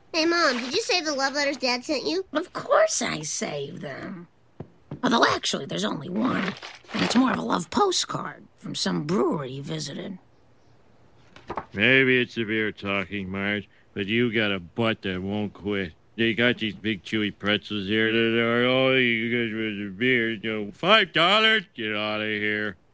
Hey, Mom, did you save the love letters Dad sent you? Of course I saved them. Although actually, there's only one. And it's more of a love postcard from some brewery he visited. Maybe it's the beer talking, Marge, but you got a butt that won't quit. They got these big chewy pretzels here that are, oh, you guys with the beer, $5? Get out of here.